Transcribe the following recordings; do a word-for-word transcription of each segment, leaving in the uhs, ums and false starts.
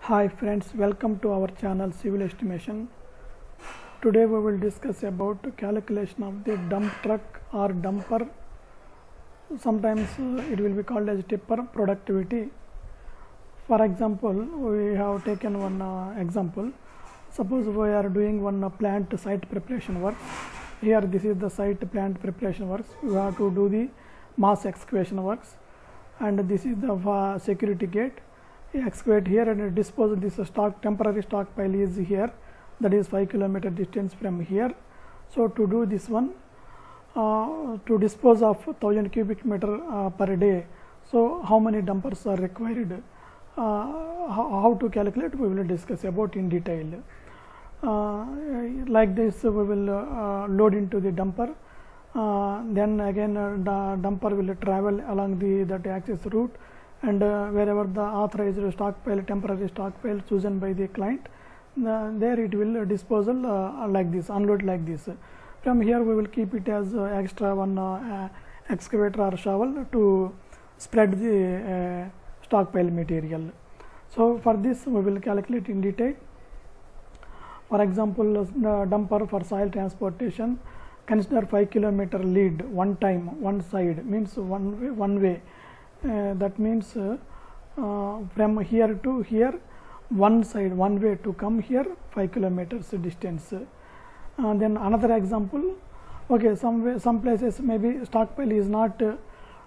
Hi friends, welcome to our channel Civil Estimation. Today we will discuss about calculation of the dump truck or dumper. Sometimes uh, it will be called as tipper productivity. For example, we have taken one uh, example. Suppose we are doing one uh, plant site preparation work. Here this is the site plant preparation works. We have to do the mass excavation works, and this is the uh, security gate. Excavate here and dispose of this stock temporary stockpile is here, that is five kilometer distance from here. So to do this one, uh, to dispose of one thousand cubic meter uh, per day, so how many dumpers are required, uh, how, how to calculate, we will discuss about in detail. Uh, like this we will uh, load into the dumper, uh, then again uh, the dumper will travel along the that access route, and uh, wherever the authorized stockpile, temporary stockpile chosen by the client, uh, there it will uh, disposal uh, like this, unload like this. From here we will keep it as uh, extra one uh, uh, excavator or shovel to spread the uh, stockpile material. So for this we will calculate in detail. For example, uh, dumper for soil transportation, consider five kilometer lead one time, one side, means one way, one way. Uh, that means uh, uh, from here to here one side, one way to come here five kilometers distance. Uh, then another example, okay, some way, some places maybe stockpile is not uh,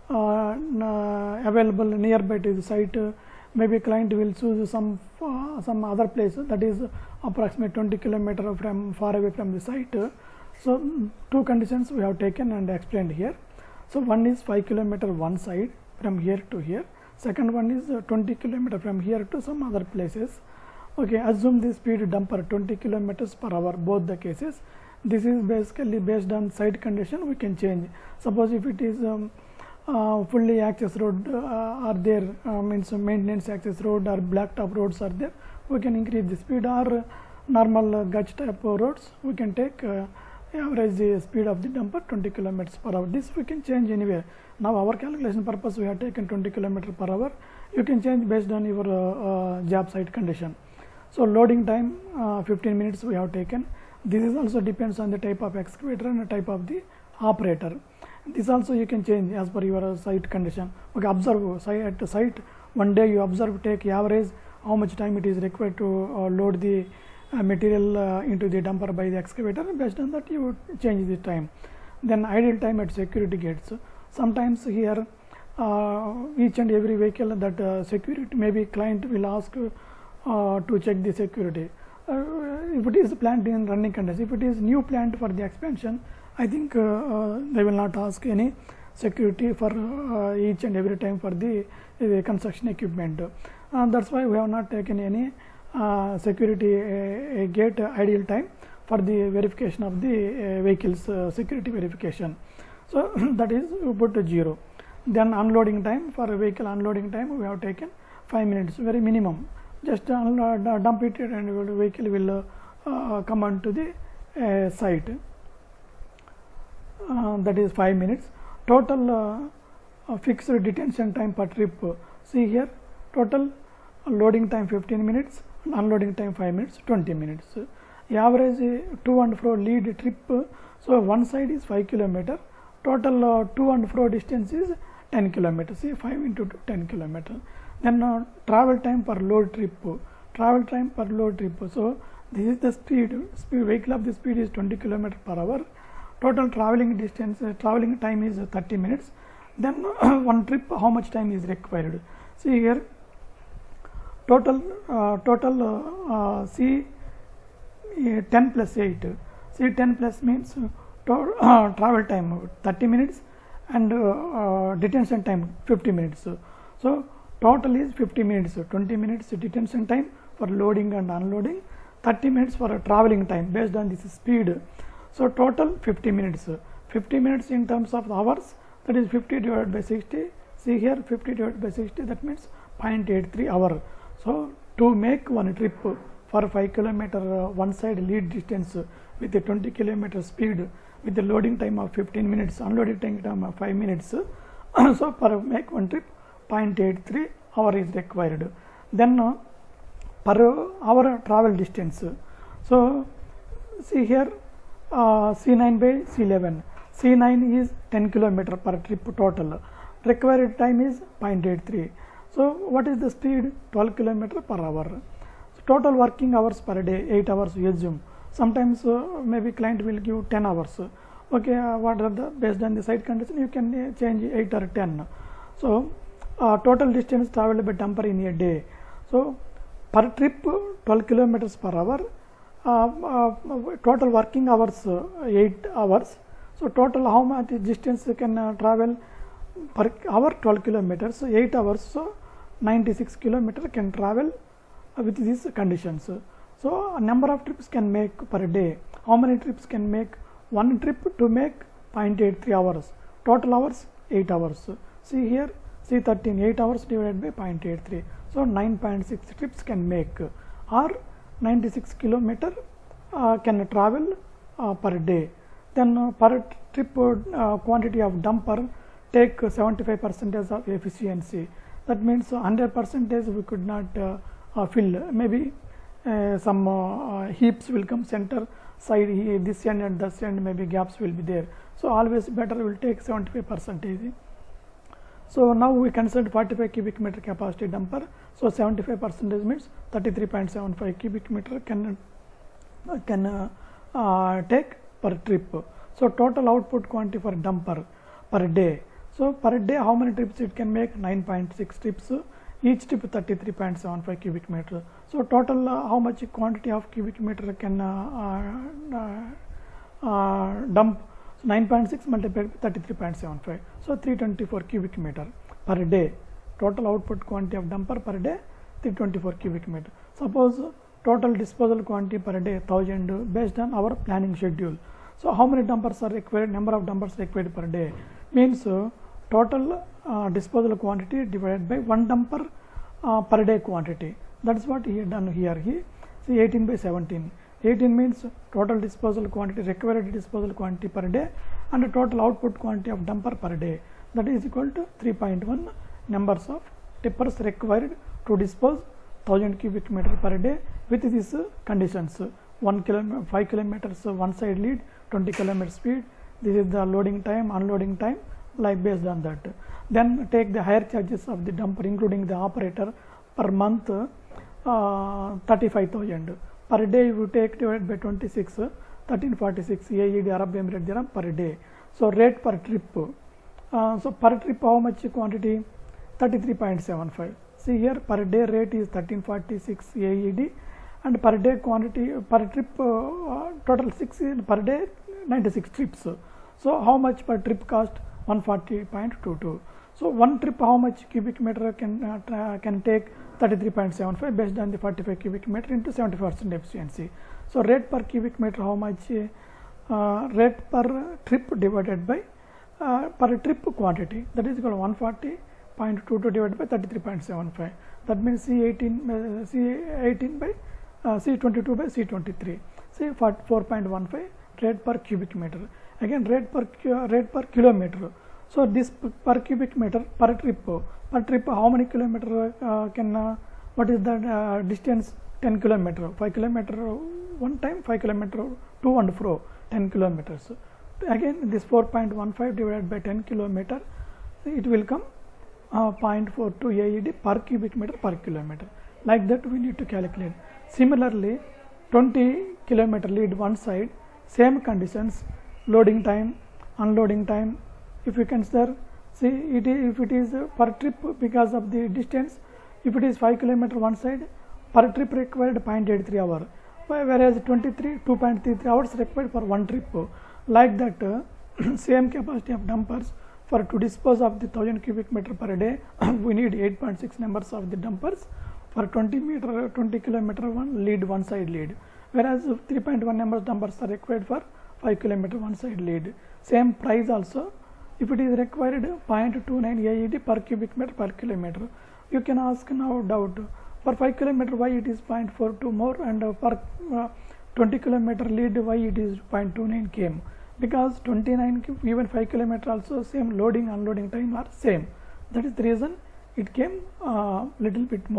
uh, available nearby to the site. Uh, maybe client will choose some uh, some other place that is approximately twenty kilometer from far away from the site. Uh, so two conditions we have taken and explained here. So one is five kilometer one side from here to here, second one is uh, twenty kilometer from here to some other places. Okay, assume the speed dumper twenty kilometers per hour, both the cases. This is basically based on site condition, we can change. Suppose if it is um, uh, fully access road uh, are there, uh, means maintenance access road or blacktop roads are there, we can increase the speed, or uh, normal uh, gutch type roads, we can take uh, average the speed of the dumper twenty kilometers per hour. This we can change anywhere. Now our calculation purpose we have taken twenty kilometers per hour. You can change based on your uh, uh, job site condition. So loading time uh, fifteen minutes we have taken. This is also depends on the type of excavator and the type of the operator. This also you can change as per your uh, site condition. Okay, observe site at the site. One day you observe, take average how much time it is required to uh, load the uh, material uh, into the dumper by the excavator. Based on that you change the time. Then idle time at security gates. Sometimes here uh, each and every vehicle that uh, security, maybe client will ask uh, to check the security. Uh, if it is plant in running condition, if it is new plant for the expansion, I think uh, uh, they will not ask any security for uh, each and every time for the uh, construction equipment. Uh, that's why we have not taken any uh, security uh, gate uh, idle time for the verification of the uh, vehicles uh, security verification. So that is we put to zero. Then unloading time, for vehicle unloading time we have taken five minutes, very minimum. Just unload, uh, dump it and the vehicle will uh, uh, come on to the uh, site. Uh, that is five minutes. Total uh, uh, fixed detention time per trip. See here, total loading time fifteen minutes, unloading time five minutes, twenty minutes. Average uh, to and fro lead trip. So one side is five kilometer. Total uh, to and fro distance is ten kilometers. See, five into two, ten kilometers. Then uh, travel time per load trip. Travel time per load trip. So this is the speed. Speed vehicle of the speed is twenty kilometers per hour. Total traveling distance, uh, traveling time is uh, thirty minutes. Then uh, one trip, how much time is required? See here. Total uh, total uh, uh, see uh, ten plus eight. See ten plus means. Uh, Uh, travel time thirty minutes and uh, uh, detention time fifty minutes. So total is fifty minutes, twenty minutes detention time for loading and unloading, thirty minutes for a traveling time based on this speed. So total fifty minutes. fifty minutes in terms of hours, that is fifty divided by sixty. See here, fifty divided by sixty, that means zero point eight three hour. So to make one trip for five kilometer uh, one side lead distance with a twenty kilometer speed, with the loading time of fifteen minutes, unloading time of five minutes. So for make one trip, zero point eight three hour is required. Then uh, per hour travel distance. So see here, uh, C nine by C eleven. C nine is ten kilometer per trip total. Required time is zero point eight three. So what is the speed? twelve kilometer per hour. So total working hours per day, eight hours we assume. Sometimes uh, maybe client will give ten hours. Okay, uh, what are the, based on the site condition, you can uh, change eight or ten. So uh, total distance traveled by dumper in a day. So per trip twelve kilometers per hour. Uh, uh, total working hours uh, eight hours. So total how much distance you can uh, travel per hour? twelve kilometers. So eight hours. So ninety-six kilometers can travel uh, with these conditions. So a number of trips can make per day. How many trips can make? One trip to make zero point eight three hours. Total hours eight hours. See here, C thirteen, eight hours divided by zero point eight three. So nine point six trips can make, or ninety-six kilometer uh, can travel uh, per day. Then uh, per trip uh, quantity of dumper take seventy-five percent of efficiency. That means one hundred percent we could not uh, uh, fill. Maybe uh, some uh, heaps will come center side, here, this end and this end, maybe gaps will be there. So always better will take seventy-five percent. So now we consider forty-five cubic meter capacity dumper. So seventy-five percent means thirty-three point seven five cubic meter can uh, can uh, uh, take per trip. So total output quantity for dumper per day. So per day how many trips it can make? nine point six trips. Each trip thirty-three point seven five cubic meter. So total uh, how much quantity of cubic meter can uh, uh, uh, dump? So nine point six multiplied by thirty-three point seven five. So three hundred twenty-four cubic meter per day. Total output quantity of dumper per day three hundred twenty-four cubic meter. Suppose total disposal quantity per day one thousand based on our planning schedule. So how many dumpers are required? Number of dumpers required per day means uh, total uh, disposal quantity divided by one dumper uh, per day quantity. That's what he had done here. He see eighteen by seventeen. eighteen means total disposal quantity, required disposal quantity per day, and total output quantity of dumper per day. That is equal to three point one numbers of tippers required to dispose one thousand cubic meter per day with these uh, conditions. one kilometer, five kilometers uh, one side lead, twenty kilometer speed. This is the loading time, unloading time, like based on that. Then take the higher charges of the dumper including the operator per month, uh, thirty-five thousand. Per day you take divided by twenty-six, thirteen forty-six A E D Arab Emirate dirham per day. So rate per trip. Uh, so per trip how much quantity? thirty-three point seven five. See here, per day rate is thirteen forty-six A E D, and per day quantity per trip uh, total six per day ninety-six trips. So how much per trip cost? one forty point two two. So one trip how much cubic meter can uh, can take? thirty-three point seven five based on the forty-five cubic meter into seventy-five percent efficiency. So rate per cubic meter how much? Uh, rate per trip divided by uh, per trip quantity, that is equal to one forty point two two divided by thirty-three point seven five. That means C eighteen uh, C eighteen by uh, C twenty-two by C twenty-three. See four point one five rate per cubic meter. Again rate per uh, rate per kilometer. So this per cubic meter per trip. Per trip how many kilometer uh, can uh, what is the uh, distance? ten kilometer. five kilometer one time, five kilometer to and fro, ten kilometers. Again this four point one five divided by ten kilometer, it will come uh, zero point four two A E D per cubic meter per kilometer. Like that we need to calculate. Similarly twenty kilometer lead one side, same conditions, loading time, unloading time. If you consider, see it is, if it is per trip because of the distance, if it is five kilometer one side, per trip required zero point eight three hour, whereas twenty-three two point three three hours required for one trip. Like that uh, same capacity of dumpers, for to dispose of the one thousand cubic meter per day we need eight point six numbers of the dumpers for twenty meter twenty kilometer one lead one side lead, whereas three point one numbers dumpers are required for five kilometer one side lead. Same price also. If it is required zero point two nine A E D per cubic meter per kilometer, you can ask now doubt, for five kilometer why it is zero point four two more, and uh, per uh, twenty kilometer lead why it is zero point two nine came? Because twenty-nine even five kilometer also same loading unloading time are same. That is the reason it came uh, little bit more.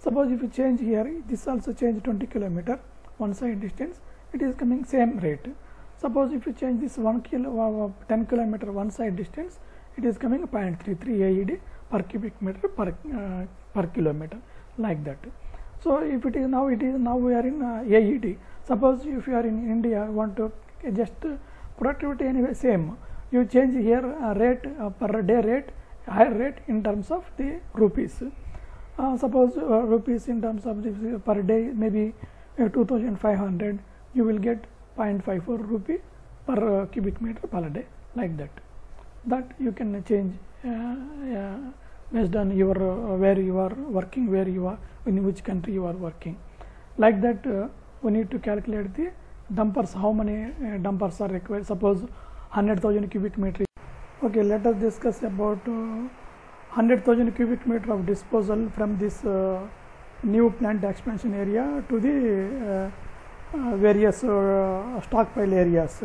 Suppose if you change here, this also change twenty kilometer one side distance, it is coming same rate. Suppose if you change this one kilo uh, ten kilometer one side distance, it is coming zero point three three A E D per cubic meter per uh, per kilometer, like that. So if it is now it is now we are in uh, A E D. Suppose if you are in India, you want to just uh, productivity anyway same, you change here uh, rate uh, per day rate, higher rate in terms of the rupees. Uh, suppose uh, rupees in terms of this per day maybe uh, two thousand five hundred, you will get zero point five four rupee per uh, cubic meter per day, like that. That you can change uh, uh, based on your uh, where you are working, where you are, in which country you are working. Like that, uh, we need to calculate the dumpers, how many uh, dumpers are required. Suppose one hundred thousand cubic meter. Okay, let us discuss about uh, one hundred thousand cubic meter of disposal from this uh, new plant expansion area to the uh, uh, various uh, stockpile areas.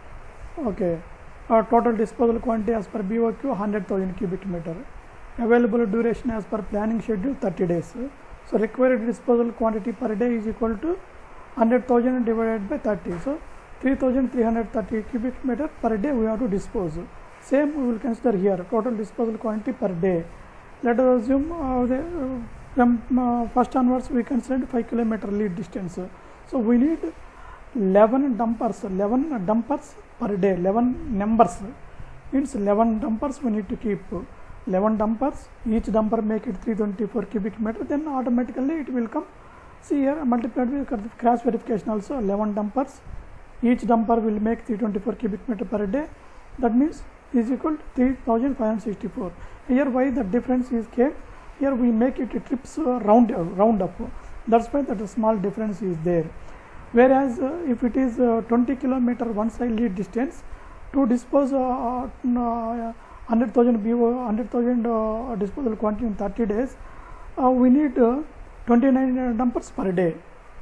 Okay, uh, total disposal quantity as per B O Q one hundred thousand cubic meter. Available duration as per planning schedule thirty days. So required disposal quantity per day is equal to one hundred thousand divided by thirty. So three thousand three hundred thirty cubic meter per day we have to dispose. Same we will consider here, total disposal quantity per day. Let us assume uh, the, uh, from uh, first onwards we considered five kilometer lead distance. So we need eleven dumpers, eleven dumpers per day, eleven numbers, means eleven dumpers we need to keep. eleven dumpers, each dumper make it three hundred twenty-four cubic meter, then automatically it will come. See here, multiplied with cross verification also, eleven dumpers, each dumper will make three hundred twenty-four cubic meter per day. That means is equal to three thousand five hundred sixty-four. Here why the difference is came, here we make it trips uh, round, uh, round up, that's why that a small difference is there. Whereas uh, if it is uh, twenty kilometer one side lead distance, to dispose uh, uh, one hundred thousand B O, one hundred thousand uh, disposal quantity in thirty days, uh, we need uh, twenty-nine uh, dumpers per day.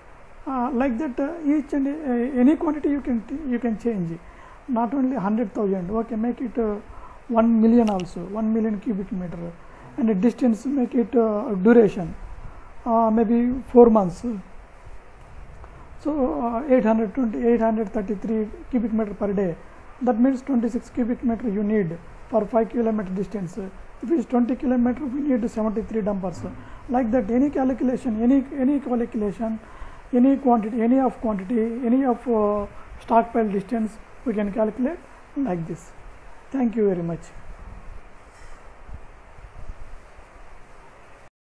Uh, like that, uh, each and uh, any quantity you can you can change. Not only one hundred thousand, okay, make it uh, one million also, one million cubic meter, and the distance make it uh, duration, uh, maybe four months. So uh, eight hundred twenty, eight hundred thirty-three cubic meter per day. That means twenty-six cubic meter you need for five kilometer distance. If it is twenty kilometer, we need seventy-three dumpers. Like that, any calculation, any any calculation, any quantity, any of quantity, any of uh, stockpile distance, we can calculate like this. Thank you very much.